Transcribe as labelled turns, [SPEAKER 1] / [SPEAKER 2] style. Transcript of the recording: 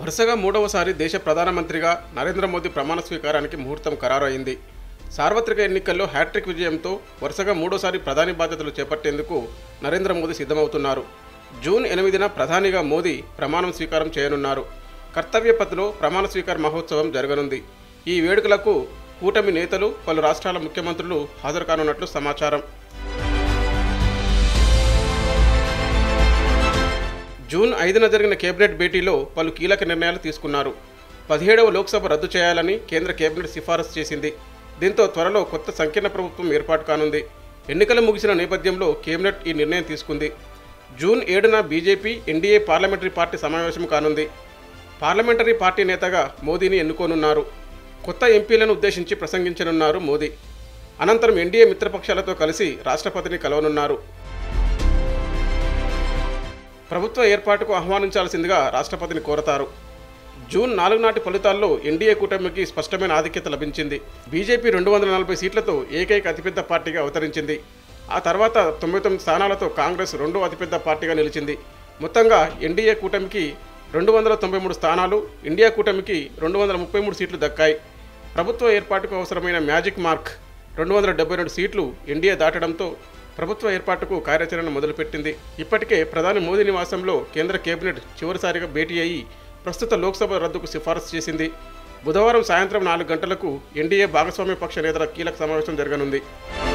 [SPEAKER 1] వరుసగా మూడవసారి దేశ ప్రధానమంత్రిగా నరేంద్ర మోదీ ప్రమాణ స్వీకారానికి ముహూర్తం ఖరారు అయింది. సార్వత్రిక ఎన్నికల్లో హ్యాట్రిక్ విజయంతో వరుసగా మూడోసారి ప్రధాని బాధ్యతలు చేపట్టేందుకు నరేంద్ర మోదీ సిద్ధమవుతున్నారు. జూన్ 8న ప్రధానిగా మోదీ ప్రమాణం స్వీకారం చేయనున్నారు. కర్తవ్య పథ్లో ప్రమాణ స్వీకార మహోత్సవం జరగనుంది. ఈ వేడుకలకు కూటమి నేతలు, పలు రాష్ట్రాల ముఖ్యమంత్రులు హాజరు కానున్నట్లు సమాచారం. జూన్ 5న జరిగిన కేబినెట్ భేటీలో పలు కీలక నిర్ణయాలు తీసుకున్నారు. 17వ లోక్సభ రద్దు చేయాలని కేంద్ర కేబినెట్ సిఫారసు చేసింది. దీంతో త్వరలో కొత్త సంకీర్ణ ప్రభుత్వం ఏర్పాటు కానుంది. ఎన్నికలు ముగిసిన నేపథ్యంలో కేబినెట్ ఈ నిర్ణయం తీసుకుంది. జూన్ 7న బీజేపీ ఎన్డీఏ పార్లమెంటరీ పార్టీ సమావేశం కానుంది. పార్లమెంటరీ పార్టీ నేతగా మోదీని ఎన్నుకోనున్నారు. కొత్త ఎంపీలను ఉద్దేశించి ప్రసంగించనున్నారు మోదీ. అనంతరం ఎన్డీఏ మిత్రపక్షాలతో కలిసి రాష్ట్రపతిని కలవనున్నారు. ప్రభుత్వ ఏర్పాటుకు ఆహ్వానించాల్సిందిగా రాష్ట్రపతిని కోరతారు. జూన్ 4 నాటి ఫలితాల్లో ఎన్డీఏ కూటమికి స్పష్టమైన ఆధిక్యత లభించింది. బీజేపీ 240 సీట్లతో ఏకైక అతిపెద్ద పార్టీగా అవతరించింది. ఆ తర్వాత 99 స్థానాలతో కాంగ్రెస్ రెండో అతిపెద్ద పార్టీగా నిలిచింది. మొత్తంగా ఎన్డీఏ కూటమికి 293 స్థానాలు, ఇండియా కూటమికి 233 సీట్లు దక్కాయి. ప్రభుత్వ ఏర్పాటుకు అవసరమైన మ్యాజిక్ మార్క్ 272 సీట్లు ఎన్డీఏ దాటడంతో ప్రభుత్వ ఏర్పాటుకు కార్యాచరణ మొదలుపెట్టింది. ఇప్పటికే ప్రధాని మోదీ నివాసంలో కేంద్ర కేబినెట్ చివరిసారిగా భేటీ అయ్యి ప్రస్తుత లోక్సభ రద్దుకు సిఫారసు చేసింది. బుధవారం సాయంత్రం 4 గంటలకు ఎన్డీఏ భాగస్వామ్య పక్ష నేతల కీలక సమావేశం జరగనుంది.